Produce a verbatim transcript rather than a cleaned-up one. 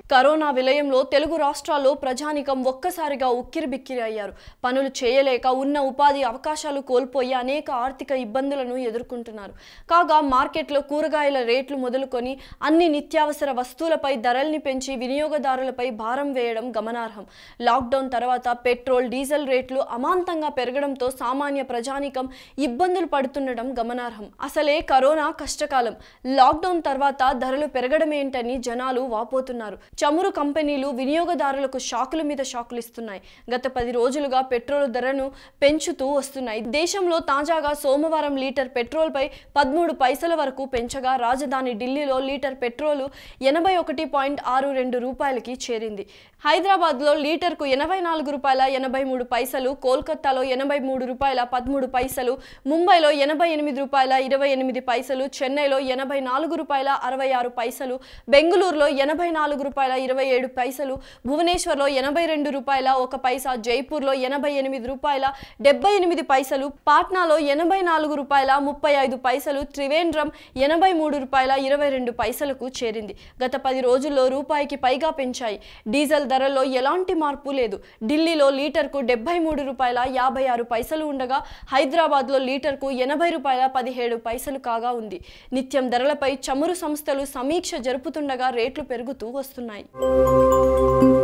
Corona విలయంలో Telugu రాష్ట్రాల్లో ప్రజానికం ఒక్కసారిగా ఉక్కిరిబిక్కిరి అయ్యారు. పనులు చేయలేక ఉన్న ఉపాధి అవకాశాలు కోల్పోయి అనేక ఆర్థిక ఇబ్బందులను ఎదుర్కొంటున్నారు. కాగా మార్కెట్లో కూరగాయల రేట్లు మొదలుకొని అన్ని నిత్యావసర వస్తువులపై ధరల్ని పెంచి వినియోగదారులపై భారం వేయడం గమనార్హం. లాక్డౌన్ తర్వాత పెట్రోల్, డీజిల్ రేట్లు అమాంతంగా పెరగడంతో సామాన్య ప్రజానికం ఇబ్బందులు పడుతుండడం గమనార్హం. అసలే కరోనా కష్టకాలం, లాక్డౌన్ తర్వాత ధరలు పెరగడమేంటని జనాలు వాపోతున్నారు. చమురు కంపెనీలు వినియోగదారులకు షాకుల మీద షాకులు ఇస్తున్నాయి. గత పది రోజులుగా పెట్రోల్ ధరను పెంచుతూ వస్తున్నాయి. దేశంలో తాజాగా సోమవారం లీటర్ పెట్రోల్ పై పదమూడు పైసల వరకు పెంచగా రాజధాని ఢిల్లీలో లీటర్ పెట్రోల్ ఎనభై ఒకటి పాయింట్ ఆరు రెండు రూపాయలకి చేరింది. హైదరాబాద్ లో లీటర్ కు ఎనభై నాలుగు రూపాయల ఎనభై మూడు పైసలు, కోల్కతాలో ఎనభై మూడు రూపాయల పదమూడు పైసలు, ముంబైలో ఎనభై ఎనిమిది రూపాయల ఇరవై ఎనిమిది పైసలు, చెన్నైలో ఎనభై నాలుగు రూపాయల అరవై ఆరు పైసలు, బెంగళూరులో ఎనభై నాలుగు రూపాయల ఇరవై ఏడు పైసలు, భువనేశ్వర్లో ఎనభై రెండు రూపాయల ఒక పైసా, జైపూర్లో ఎనభై ఎనిమిది రూపాయల డెబ్బై ఎనిమిది పైసలు, పాట్నాలో ఎనభై నాలుగు రూపాయల ముప్పై ఐదు పైసలు, త్రివేంద్రం ఎనభై మూడు రూపాయల ఇరవై రెండు పైసలకు చేరింది. గత పది రోజుల్లో రూపాయికి పైగా పెంచాయి. డీజిల్ ధరల్లో ఎలాంటి మార్పు లేదు. ఢిల్లీలో లీటర్కు డెబ్బై మూడు రూపాయల యాభై ఆరు పైసలు ఉండగా హైదరాబాద్లో లీటర్కు ఎనభై రూపాయల పదిహేడు పైసలు కాగా ఉంది. నిత్యం ధరలపై చమురు సంస్థలు సమీక్ష జరుపుతుండగా రేట్లు పెరుగుతూ వస్తున్నాయి.